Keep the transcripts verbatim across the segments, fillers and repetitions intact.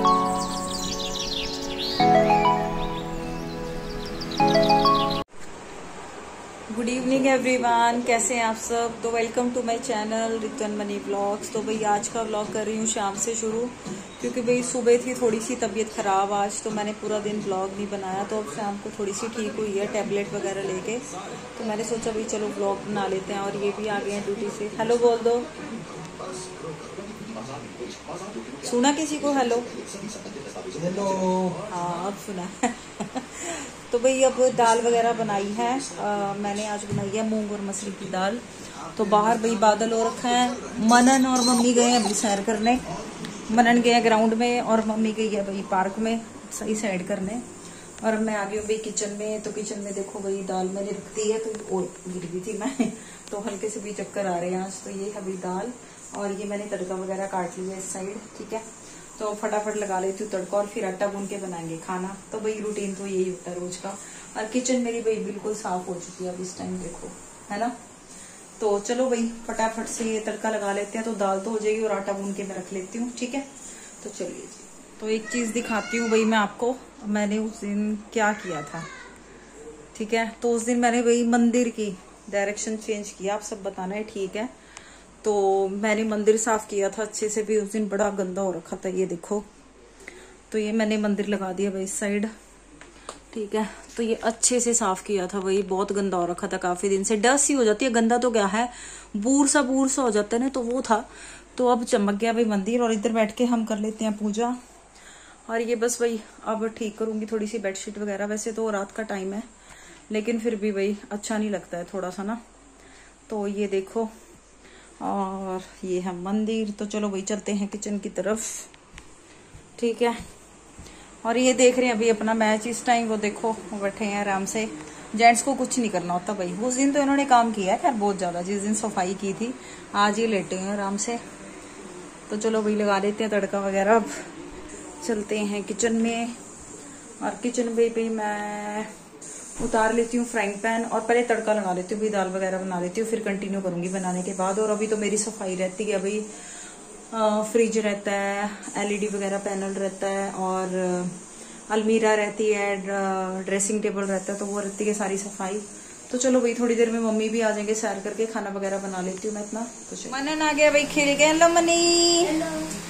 Good evening everyone, कैसे हैं आप सब। तो welcome to my channel Ritan money vlogs. तो भाई आज का व्लॉग कर रही हूँ शाम से शुरू, क्योंकि भाई सुबह थी थोड़ी सी तबीयत खराब आज, तो मैंने पूरा दिन व्लॉग नहीं बनाया। तो अब शाम को थोड़ी सी ठीक हुई है टैबलेट वगैरह लेके, तो मैंने सोचा भाई चलो व्लॉग बना लेते हैं। और ये भी आ गए हैं ड्यूटी से। हेलो बोल दो, सुना किसी को? Hello hello. हाँ अब सुना। तो भाई अब दाल वगैरह बनाई है। आ, मैंने आज बनाई है मूंग और मसरी की दाल। तो बाहर भाई बादल हो रखा है। मनन और मम्मी गए हैं अभी सैर करने। मनन गए हैं ग्राउंड में और मम्मी गई है भाई पार्क में सही साइड करने। और मैं आ गई हूँ भाई किचन में। तो किचन में देखो भाई दाल मैंने रख दी है, तो और गिर गई थी मैं, तो हल्के से भी चक्कर आ रहे हैं आज। तो ये है भाई दाल, और ये मैंने तड़का वगैरह काट लिया इस साइड। ठीक है, तो फटाफट लगा लेती हूँ तड़का और फिर आटा गूंद के बनाएंगे खाना। तो भाई रूटीन तो यही होता है रोज का। और किचन मेरी भाई बिल्कुल साफ हो चुकी है अब इस टाइम, देखो है ना। तो चलो भाई फटाफट से तड़का लगा लेते हैं, तो दाल तो हो जाएगी और आटा गूंद के मैं रख लेती हूँ। ठीक है, तो चलिए जी। तो एक चीज दिखाती हूँ भाई मैं आपको, मैंने उस दिन क्या किया था। ठीक है, तो उस दिन मैंने भाई मंदिर की डायरेक्शन चेंज किया, आप सब बताना है ठीक है। तो मैंने मंदिर साफ किया था अच्छे से, भी उस दिन बड़ा गंदा हो रखा था ये देखो। तो ये मैंने मंदिर लगा दिया भाई इस साइड। ठीक है, तो ये अच्छे से साफ किया था भाई, बहुत गंदा हो रखा था काफी दिन से। डस्ट सी हो जाती है, गंदा तो क्या है, बूर सा बूर सा हो जाता है ना, तो वो था। तो अब चमक गया भाई मंदिर, और इधर बैठ के हम कर लेते हैं पूजा। और ये बस भाई अब ठीक करूंगी थोड़ी सी बेडशीट वगैरह। वैसे तो रात का टाइम है, लेकिन फिर भी भाई अच्छा नहीं लगता है थोड़ा सा ना। तो ये देखो, और ये है मंदिर। तो चलो भाई चलते हैं किचन की तरफ। ठीक है, और ये देख रहे हैं अभी अपना मैच इस टाइम। वो देखो वो बैठे हैं आराम से। जेंट्स को कुछ नहीं करना होता भाई। उस दिन तो इन्होंने काम किया है खैर बहुत ज्यादा, जिस दिन सफाई की थी। आज ये लेटे हैं आराम से। तो चलो भाई लगा देते हैं तड़का वगैरह। अब चलते हैं किचन में। और किचन में भी मैं उतार लेती हूँ फ्राइंग पैन, और पहले तड़का लगा लेती हूँ भाई, दाल वगैरह बना लेती हूँ, फिर कंटिन्यू करूंगी बनाने के बाद। और अभी तो मेरी सफाई रहती है भाई। फ्रिज रहता है, एलईडी वगैरह पैनल रहता है, और अलमीरा रहती है, ड्रेसिंग टेबल रहता है, तो वो रहती है सारी सफाई। तो चलो भाई थोड़ी देर में मम्मी भी आ जाएंगे सैर करके, खाना वगैरह बना लेती हूँ मैं इतना। तो मनन आ गया भाई खेल के। हेलो मनी।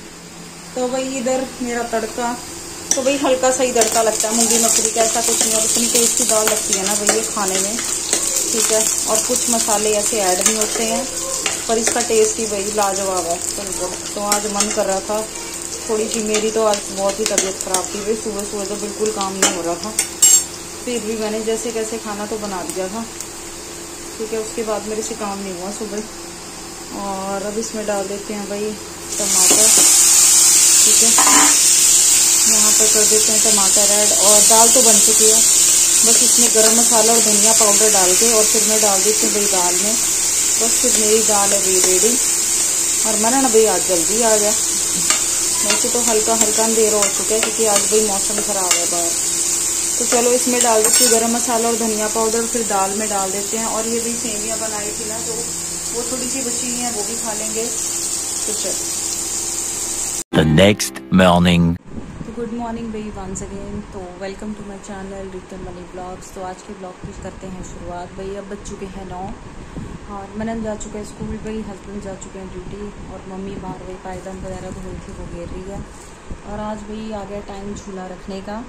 तो भाई इधर मेरा तड़का, तो भाई हल्का सा ही तड़का लगता है मूंगी मसरी का, ऐसा कुछ नहीं। और इतनी टेस्टी दाल लगती है ना भाई ये खाने में। ठीक है, और कुछ मसाले ऐसे ऐड नहीं होते हैं, पर इसका टेस्ट ही भाई लाजवाब है बिल्कुल। तो आज मन कर रहा था थोड़ी सी, मेरी तो आज बहुत ही तबीयत खराब थी भाई। सुबह सुबह तो बिल्कुल काम नहीं हो रहा था, फिर भी मैंने जैसे कैसे खाना तो बना दिया था। ठीक है, उसके बाद मेरे से काम नहीं हुआ सुबह। और अब इसमें डाल देते हैं भाई टमाटर। ठीक है, यहाँ पर कर देते हैं टमाटर ऐड। और दाल तो बन चुकी है, बस इसमें गरम मसाला और धनिया पाउडर डाल के, और फिर मैं डाल देती हूँ भाई दाल में। बस फिर मेरी दाल है भाई रेडी। और मैंने ना भाई आज जल्दी आ गया, वैसे तो हल्का हल्का अंधेरा हो चुका है, क्योंकि आज भाई मौसम खराब है बाहर। तो चलो इसमें डाल देती हूँ गरम मसाला और धनिया पाउडर, फिर दाल में डाल देते हैं। और ये भी सेवियाँ बनाई थी ना, तो वो थोड़ी सी बची हुई है, वो भी खा लेंगे। तो चलो The next morning. Good morning भाई वंस अगेन। तो welcome to my channel Ritan Mani blogs. तो आज के ब्लॉग की करते हैं शुरुआत। भाई अब बज चुके हैं नौ, और मनन जा चुका है स्कूल भाई, हस्बैंड जा चुके हैं ड्यूटी, और मम्मी बाहर भाई पायदान वगैरह धोई थी वो घेर रही है। और आज भाई आ गया टाइम झूला रखने का,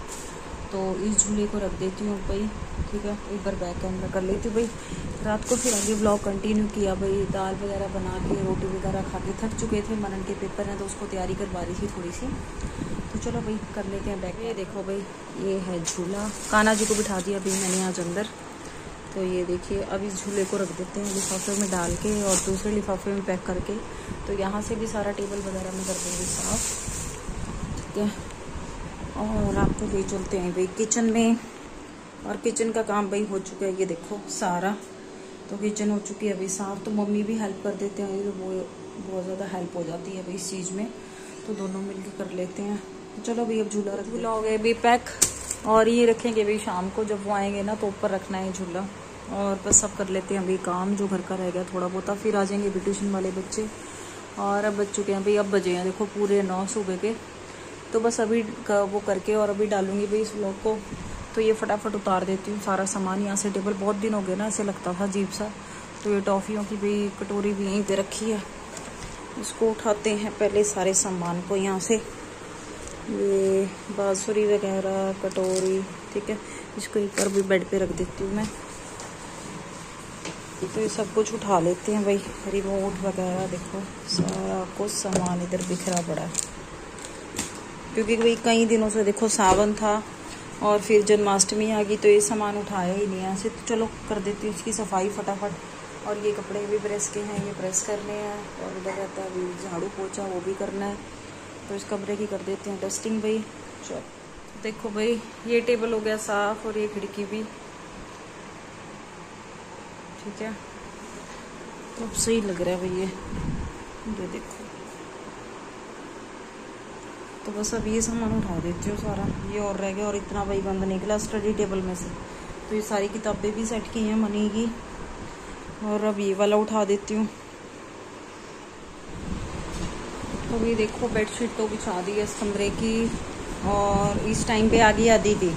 तो इस झूले को रख देती हूँ भाई। ठीक है, एक बार बैक कैमरा कर लेती हूँ भाई। रात को फिर आगे ब्लॉग कंटिन्यू किया भाई, दाल वगैरह बना के रोटी वगैरह खा के थक चुके थे। मनन के पेपर हैं तो उसको तैयारी करवा रही थी थोड़ी सी। तो चलो भाई कर लेते हैं बैक। ये देखो भाई ये है झूला, कान्हा जी को बिठा दिया भाई मैंने आज अंदर। तो ये देखिए, अब इस झूले को रख देते हैं लिफाफे में डाल के, और दूसरे लिफाफे में पैक करके। तो यहाँ से भी सारा टेबल वगैरह में कर देंगे साफ। ठीक है, और आपको ले चलते हैं भाई किचन में। और किचन का काम भाई हो चुका है, ये देखो सारा। तो किचन हो चुकी है अभी साफ। तो मम्मी भी हेल्प कर देते हैं, वो बहुत ज़्यादा हेल्प हो जाती है भाई इस चीज़ में, तो दोनों मिलकर कर लेते हैं। चलो भाई अब झूला रख, झूला हो गया भाई पैक। और ये रखेंगे भाई शाम को जब वो आएंगे ना, तो ऊपर रखना है झूला। और बस सब कर लेते हैं अभी काम जो घर का रह गया थोड़ा बहुत, फिर आ जाएंगे भी ट्यूशन वाले बच्चे। और अब बज चुके हैं भाई, अब बजे हैं देखो पूरे नौ सुबह के। तो बस अभी वो करके और अभी डालूंगी भाई इस व्लॉग को। तो ये फटाफट उतार देती हूँ सारा सामान यहाँ से। टेबल बहुत दिन हो गए ना, ऐसे लगता था अजीब सा। तो ये टॉफ़ियों की भी कटोरी भी यहीं पे रखी है। इसको उठाते हैं पहले सारे सामान को यहाँ से। ये बांसुरी वगैरह, कटोरी, ठीक है। इसको एक बार भी बेड पे रख देती हूँ मैं। तो ये सब कुछ उठा लेते हैं भाई। रिमोट वगैरह देखो, सारा कुछ सामान इधर बिखरा पड़ा है, क्योंकि भाई कई दिनों से देखो सावन था और फिर जन्माष्टमी आ गई, तो ये सामान उठाया ही नहीं यहाँ से। तो चलो कर देती हूँ इसकी सफाई फटाफट। और ये कपड़े भी प्रेस के हैं, ये प्रेस करने हैं। और उधर रहता है अभी झाड़ू पोछा, वो भी करना है। तो इस कमरे की कर देते हैं डस्टिंग भाई। चलो देखो भाई, ये टेबल हो गया साफ और ये खिड़की भी, ठीक है। तो सही लग रहा है भाई ये ये देखो। तो बस अब ये सामान उठा देती हूँ सारा, ये और रह गया। और इतना भाई गंद निकला स्टडी टेबल में से। तो ये सारी किताबें भी सेट की हैं मनी की। और अब ये वाला उठा देती हूँ। तो ये देखो बेडशीट तो बिछा दी है इस कमरे की। और इस टाइम पे आ गई आदि थी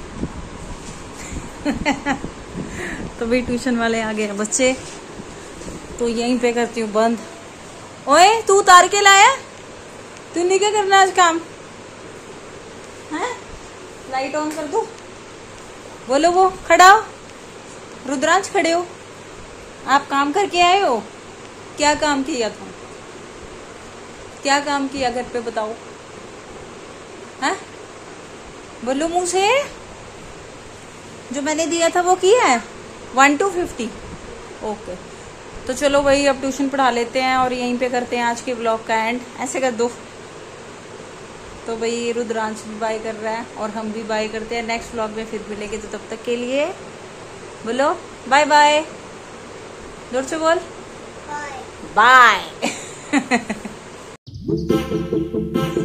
तो भाई ट्यूशन वाले आ गए हैं बच्चे। तो यहीं पे करती हूँ बंद। ओए तू उतार के लाया, तूने क्या करना आज काम है? लाइट ऑन कर दो। बोलो वो खड़ा हो, रुद्रांश खड़े हो। आप काम करके आए हो? क्या काम किया था? क्या काम किया घर पे बताओ? हैं? बोलो मुंह से। जो मैंने दिया था वो किया है? One two fifty. ओके, तो चलो भाई अब ट्यूशन पढ़ा लेते हैं और यहीं पे करते हैं आज के ब्लॉग का एंड। ऐसे कर दो। तो भाई रुद्रांश भी बाय कर रहा है और हम भी बाय करते हैं। नेक्स्ट ब्लॉग में फिर मिलेंगे, तो तब तक के लिए बोलो बाय बाय। जोर से बोल बाय बाय।